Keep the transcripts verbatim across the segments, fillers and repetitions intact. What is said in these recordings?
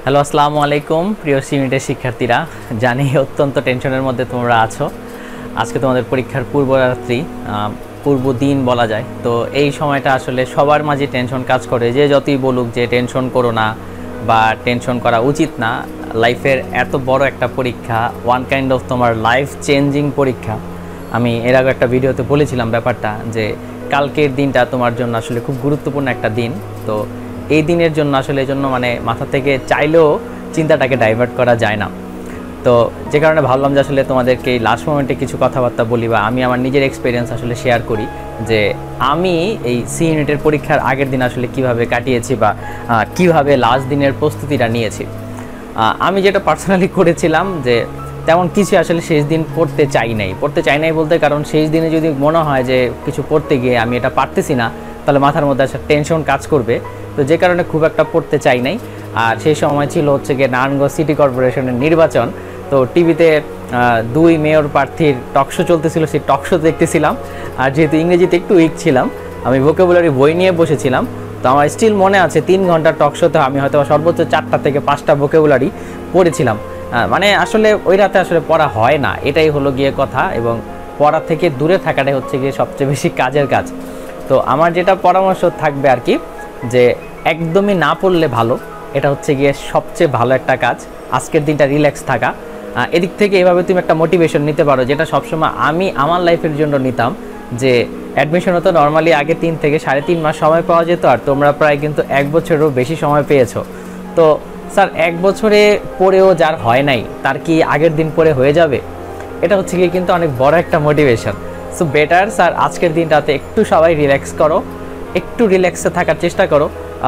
Hello, আসসালামু আলাইকুম প্রিয় সিমিটের শিক্ষার্থীরা। জানি অত্যন্ত টেনশনের মধ্যে তোমরা আছো। আজকে তোমাদের পরীক্ষার পূর্বরাত্রি, পূর্ব দিন বলা যায়। তো এই সময়টা আসলে সবার মাঝে টেনশন কাজ করে, যে যতই বলুক যে টেনশন করো না বা টেনশন করা উচিত না। লাইফের এত বড় একটা পরীক্ষা, ওয়ান কাইন্ড অফ তোমার লাইফ চেঞ্জিং পরীক্ষা। আমি এর আগে একটা ভিডিওতে বলেছিলাম ব্যাপারটা, যে কালকের দিনটা তোমার জন্য আসলে খুব গুরুত্বপূর্ণ একটা দিন। তো এই দিনের জন্য আসলে এই জন্য মানে মাথা থেকে চাইলেও চিন্তাটাকে ডাইভার্ট করা যায় না। তো যে কারণে ভাবলাম যে আসলে তোমাদেরকে এই লাস্ট মোমেন্টে কিছু কথাবার্তা বলি, বা আমি আমার নিজের এক্সপিরিয়েন্স আসলে শেয়ার করি, যে আমি এই সি ইউনিটের পরীক্ষার আগের দিন আসলে কিভাবে কাটিয়েছি বা কিভাবে লাস্ট দিনের প্রস্তুতিটা নিয়েছি। আমি যেটা পার্সোনালি করেছিলাম, যে তেমন কিছু আসলে শেষ দিন পড়তে চাই নাই পড়তে চাই নাই বলতে কারণ শেষ দিনে যদি মনে হয় যে কিছু পড়তে গিয়ে আমি এটা পারতেছি না, তাহলে মাথার মধ্যে একটা টেনশন কাজ করবে। তো যে কারণে খুব একটা পড়তে চাই নাই। আর সেই সময় ছিল হচ্ছে গিয়ে নারায়ণগঞ্জ সিটি কর্পোরেশনের নির্বাচন। তো টিভিতে দুই মেয়র প্রার্থীর টকশো চলতেছিল, সেই টকশো দেখতেছিলাম। আর যেহেতু ইংরেজিতে একটু উইক ছিলাম, আমি ভোকাবুলারি বই নিয়ে বসেছিলাম। তো আমার স্টিল মনে আছে তিন ঘন্টার টকশোতে আমি হয়তো সর্বোচ্চ চারটা থেকে পাঁচটা ভোকাবুলারি পড়েছিলাম। মানে আসলে ওই রাতে আসলে পড়া হয় না, এটাই হলো গিয়ে কথা। এবং পড়া থেকে দূরে থাকাটাই হচ্ছে গিয়ে সবচেয়ে বেশি কাজের কাজ। তো আমার যেটা পরামর্শ থাকবে আর কি, যে একদমই না পড়লে ভালো। এটা হচ্ছে গিয়ে সবচেয়ে ভালো একটা কাজ, আজকের দিনটা রিল্যাক্স থাকা। এদিক থেকে এভাবে তুমি একটা মোটিভেশন নিতে পারো, যেটা সবসময় আমি আমার লাইফের জন্য নিতাম। যে অ্যাডমিশন হতো নর্মালি আগে তিন থেকে সাড়ে তিন মাস সময় পাওয়া যেত, আর তোমরা প্রায় কিন্তু এক বছরেরও বেশি সময় পেয়েছো। তো স্যার এক বছরে পড়েও যার হয় নাই, তার কি আগের দিন পড়ে হয়ে যাবে? এটা হচ্ছে গিয়ে কিন্তু অনেক বড় একটা মোটিভেশন। সো বেটার স্যার আজকের দিনটাতে একটু সবাই রিল্যাক্স করো, একটু রিল্যাক্সে থাকার চেষ্টা করো।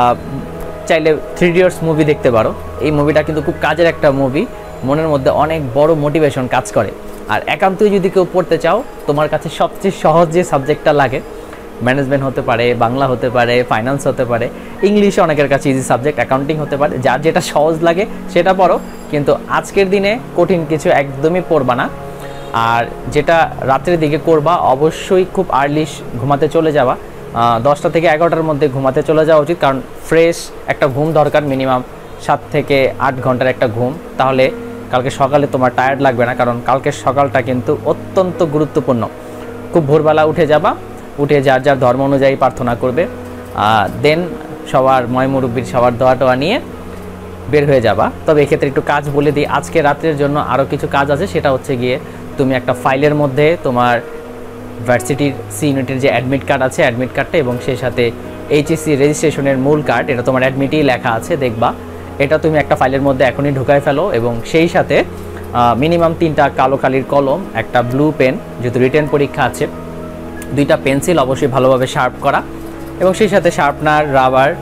চাইলে থ্রি ইডিয়টস মুভি দেখতে পারো। এই মুভিটা কিন্তু খুব কাজের একটা মুভি, মনের মধ্যে অনেক বড় মোটিভেশন কাজ করে। আর একান্তই যদি কেউ পড়তে চাও, তোমার কাছে সবচেয়ে সহজ যে সাবজেক্টটা লাগে, ম্যানেজমেন্ট হতে পারে, বাংলা হতে পারে, ফাইন্যান্স হতে পারে, ইংলিশে অনেকের কাছে ইজি সাবজেক্ট, অ্যাকাউন্টিং হতে পারে। যার যেটা সহজ লাগে সেটা পড়ো, কিন্তু আজকের দিনে কঠিন কিছু একদমই পড়বা না। আর যেটা রাত্রের দিকে করবা, অবশ্যই খুব আর্লি ঘুমাতে চলে যাওয়া। দশটা থেকে এগারোটার মধ্যে ঘুমাতে চলে যাওয়া উচিত, কারণ ফ্রেশ একটা ঘুম দরকার, মিনিমাম সাত থেকে আট ঘন্টার একটা ঘুম। তাহলে কালকে সকালে তোমার টায়ার্ড লাগবে না, কারণ কালকের সকালটা কিন্তু অত্যন্ত গুরুত্বপূর্ণ। খুব ভোরবেলা উঠে যাবা, উঠে যার যার ধর্ম অনুযায়ী প্রার্থনা করবে, দেন সবার ময় মুরব্বীর সবার দোয়া টোয়া নিয়ে বের হয়ে যাবা। তবে এক্ষেত্রে একটু কাজ বলে দিই, আজকে রাত্রের জন্য আরও কিছু কাজ আছে। সেটা হচ্ছে গিয়ে তুমি একটা ফাইলের মধ্যে তোমার ভার্সিটির সি ইউনিটের যে অ্যাডমিট কার্ড আছে, অ্যাডমিট কার্ডটা এবং সেই সাথে এইচএসসি রেজিস্ট্রেশনের মূল কার্ড, এটা তোমার অ্যাডমিটেই লেখা আছে দেখবা। এটা তুমি একটা ফাইলের মধ্যে এখনই ঢুকায় ফেলো, এবং সেই সাথে মিনিমাম তিনটা কালো কালির কলম, একটা ব্লু পেন, যেহেতু রিটেন পরীক্ষা আছে, দুইটা পেন্সিল অবশ্যই ভালোভাবে শার্প করা, এবং সেই সাথে শার্পনার, রাবার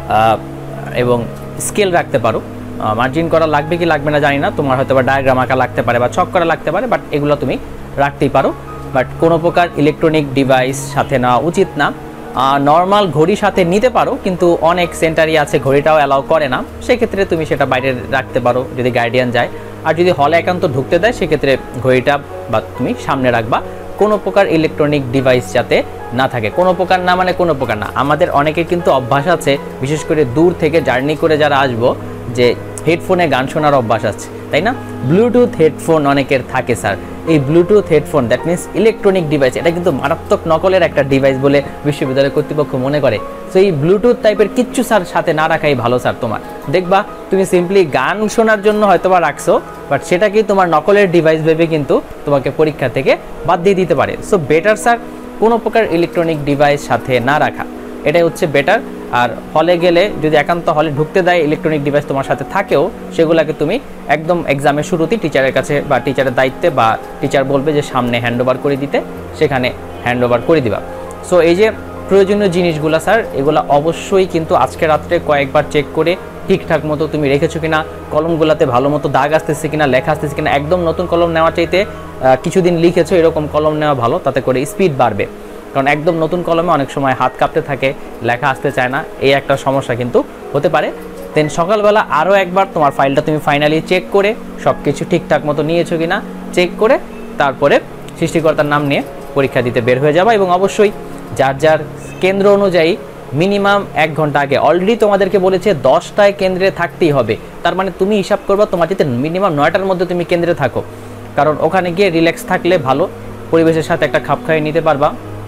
এবং স্কেল রাখতে পারো। মার্জিন করা লাগবে কি লাগবে না জানি না, তোমার হয়তো বা ডায়াগ্রাম আঁকা লাগতে পারে বা ছক করা লাগতে পারে, বাট এগুলো তুমি রাখতেই পারো। বাট কোনো প্রকার ইলেকট্রনিক ডিভাইস সাথে নেওয়া উচিত না। নর্মাল ঘড়ি সাথে নিতে পারো, কিন্তু অনেক সেন্টারই আছে ঘড়িটাও অ্যালাউ করে না, সেক্ষেত্রে তুমি সেটা বাইরে রাখতে পারো যদি গার্ডিয়ান যায়। আর যদি হলে একান্ত ঢুকতে দেয়, সেক্ষেত্রে ঘড়িটা বা তুমি সামনে রাখবা। কোনো প্রকার ইলেকট্রনিক ডিভাইস যাতে না থাকে, কোনো প্রকার না মানে কোনো প্রকার না। আমাদের অনেকের কিন্তু অভ্যাস আছে, বিশেষ করে দূর থেকে জার্নি করে যারা আসবো, যে হেডফোনে গান শোনার অভ্যাস আছে, তাই না? ব্লুটুথ হেডফোন অনেকের থাকে স্যার। এই Bluetooth headphone, that means electronic device, এটা কিন্তু মারাত্মক নকলের একটা ডিভাইস বলে বিশ্ববিদ্যালয় কর্তৃপক্ষ মনে করে। সো এই ব্লুটুথ টাইপের কিচ্ছু স্যার সাথে না রাখাই ভালো স্যার। তোমার দেখবা তুমি সিম্পলি গান শোনার জন্য হয়তো বা রাখছো, বাট সেটাকেই তোমার নকলের ডিভাইস ভেবে কিন্তু তোমাকে পরীক্ষা থেকে বাদ দিয়ে দিতে পারে। সো বেটার স্যার কোনো প্রকার ইলেকট্রনিক ডিভাইস সাথে না রাখা, এটাই হচ্ছে বেটার। আর হলে গেলে যদি একান্ত হলে ঢুকতে দেয়, ইলেকট্রনিক ডিভাইস তোমার সাথে থাকেও, সেগুলোকে তুমি একদম এক্সামের শুরুতেই টিচারের কাছে বা টিচারের দায়িত্বে, বা টিচার বলবে যে সামনে হ্যান্ড ওভার করে দিতে, সেখানে হ্যান্ড ওভার করে দিবা। সো এই যে প্রয়োজনীয় জিনিসগুলো স্যার, এগুলো অবশ্যই কিন্তু আজকে রাত্রে কয়েকবার চেক করে ঠিকঠাক মতো তুমি রেখেছো কিনা, কলমগুলোতে ভালো মতো দাগ আসতেছে কিনা, লেখা আসতেছে কিনা। একদম নতুন কলম নেওয়া চাইতে কিছুদিন লিখেছো এরকম কলম নেওয়া ভালো, তাতে করে স্পিড বাড়বে। কারণ একদম নতুন কলমে অনেক সময় হাত কাঁপতে থাকে, লেখা আসতে চায় না, এই একটা সমস্যা কিন্তু হতে পারে। দেন সকালবেলা আরও একবার তোমার ফাইলটা তুমি ফাইনালি চেক করে সব কিছু ঠিকঠাক মতো নিয়েছো কিনা চেক করে, তারপরে সৃষ্টিকর্তার নাম নিয়ে পরীক্ষা দিতে বের হয়ে যাবা। এবং অবশ্যই যার যার কেন্দ্র অনুযায়ী মিনিমাম এক ঘন্টা আগে। অলরেডি তোমাদেরকে বলেছে দশটায় কেন্দ্রে থাকতেই হবে, তার মানে তুমি হিসাব করবা তোমার যদি মিনিমাম নয়টার মধ্যে তুমি কেন্দ্রে থাকো, কারণ ওখানে গিয়ে রিল্যাক্স থাকলে ভালো, পরিবেশের সাথে একটা খাপ খাইয়ে নিতে পারবা।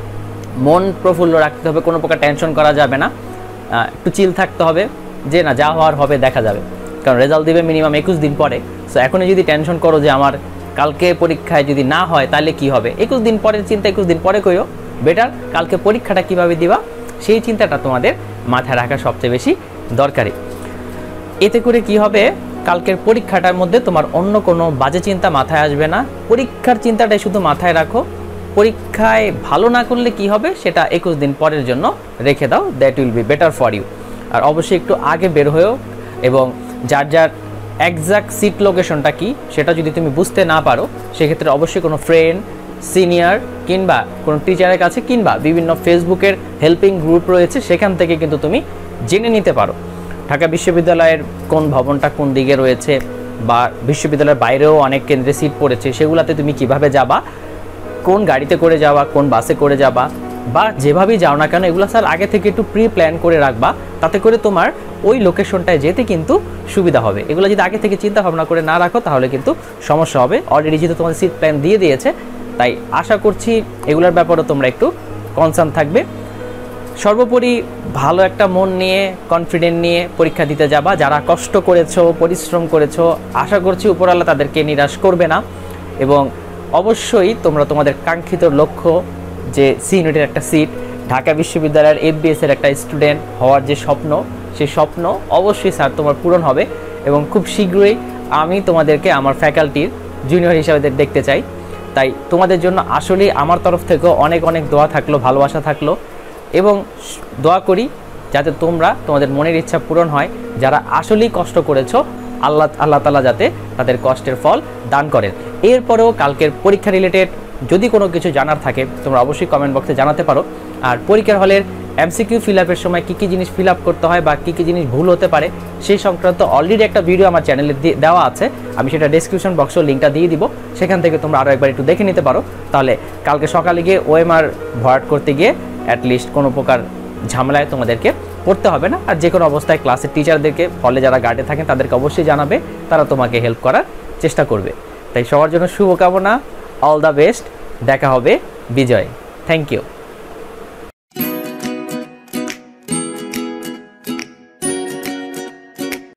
মন প্রফুল্ল রাখতে হবে, কোনো প্রকার টেনশন করা যাবে না, একটু চিল থাকতে হবে যে না যা হওয়ার হবে দেখা যাবে, কারণ রেজাল্ট দিবে মিনিমাম একুশ দিন পরে। সো এখনই যদি টেনশন করো যে আমার কালকে পরীক্ষায় যদি না হয় তাহলে কি হবে, একুশ দিন পরের চিন্তা একুশ দিন পরে কইও, বেটার কালকে পরীক্ষাটা কিভাবে দিবা সেই চিন্তাটা তোমাদের মাথায় রাখা সবচেয়ে বেশি দরকারি। এতে করে কি হবে, কালকের পরীক্ষাটার মধ্যে তোমার অন্য কোনো বাজে চিন্তা মাথায় আসবে না, পরীক্ষার চিন্তাটাই শুধু মাথায় রাখো। পরীক্ষায় ভালো না করলে কি হবে সেটা একুশ দিন পরের জন্য রেখে দাও, that will be better for you. আর অবশ্যই একটু আগে বের হয়েও, এবং যার যার একজ্যাক্ট সিট লোকেশনটা কি সেটা যদি তুমি বুঝতে না পারো সেক্ষেত্রে অবশ্যই কোনো ফ্রেন্ড, সিনিয়র কিংবা কোনো টিচারের কাছে কিংবা বিভিন্ন ফেসবুকের হেল্পিং গ্রুপ রয়েছে সেখান থেকে কিন্তু তুমি জেনে নিতে পারো ঢাকা বিশ্ববিদ্যালয়ের কোন ভবনটা কোন দিকে রয়েছে, বা বিশ্ববিদ্যালয়ের বাইরেও অনেক কেন্দ্রে সিট পড়েছে, সেগুলাতে তুমি কিভাবে যাবা, কোন গাড়িতে করে যাওয়া, কোন বাসে করে যাবা, বা যেভাবেই যাও না কেন এগুলো স্যার আগে থেকে একটু প্রি প্ল্যান করে রাখবা, তাতে করে তোমার ওই লোকেশনটায় যেতে কিন্তু সুবিধা হবে। এগুলো যদি আগে থেকে চিন্তা ভাবনা করে না রাখো তাহলে কিন্তু সমস্যা হবে। অলরেডি যেহেতু তোমাদের সিট প্ল্যান দিয়ে দিয়েছে, তাই আশা করছি এগুলোর ব্যাপারে তোমরা একটু কনসার্ন থাকবে। সর্বোপরি ভালো একটা মন নিয়ে, কনফিডেন্ট নিয়ে পরীক্ষা দিতে যাবা। যারা কষ্ট করেছো, পরিশ্রম করেছো, আশা করছি উপরওয়ালা তাদেরকে নিরাশ করবে না, এবং অবশ্যই তোমরা তোমাদের কাঙ্ক্ষিত লক্ষ্য যে সি ইউনিটের একটা সিট, ঢাকা বিশ্ববিদ্যালয়ের এফবিএস এর একটা স্টুডেন্ট হওয়ার যে স্বপ্ন, সেই স্বপ্ন অবশ্যই স্যার তোমার পূরণ হবে, এবং খুব শীঘ্রই আমি তোমাদেরকে আমার ফ্যাকাল্টির জুনিয়র হিসাবে দেখতে চাই। তাই তোমাদের জন্য আসলেই আমার তরফ থেকেও অনেক অনেক দোয়া থাকলো, ভালোবাসা থাকলো, এবং দোয়া করি যাতে তোমরা তোমাদের মনের ইচ্ছা পূরণ হয়। যারা আসলেই কষ্ট করেছো আল্লাহ আল্লাহ তাআলা যাতে তাদের কষ্টের ফল দান করেন। এরপরেও কালকের পরীক্ষা রিলেটেড যদি কোনো কিছু জানার থাকে তোমরা অবশ্যই কমেন্ট বক্সে জানাতে পারো। আর পরীক্ষার হলের এমসিকিউ ফিল আপের সময় কী কী জিনিস ফিল আপ করতে হয় বা কী কী জিনিস ভুল হতে পারে সেই সংক্রান্ত অলরেডি একটা ভিডিও আমার চ্যানেলে দেওয়া আছে, আমি সেটা ডেসক্রিপশন বক্সেও লিঙ্কটা দিয়ে দিব, সেখান থেকে তোমরা আরও একবার একটু দেখে নিতে পারো। তাহলে কালকে সকালে গিয়ে ওএমআর ভরাট করতে গিয়ে অ্যাটলিস্ট কোনো প্রকার ঝামেলায় তোমাদেরকে পড়তে হবে না। আর যে কোনো অবস্থায় ক্লাসের টিচারদেরকে, হলে যারা গার্ডে থাকেন তাদেরকে অবশ্যই জানাবে, তারা তোমাকে হেল্প করার চেষ্টা করবে। তাই সবার জন্য শুভকামনা, অল দ্য বেস্ট, দেখা হবে বিজয়। Thank you.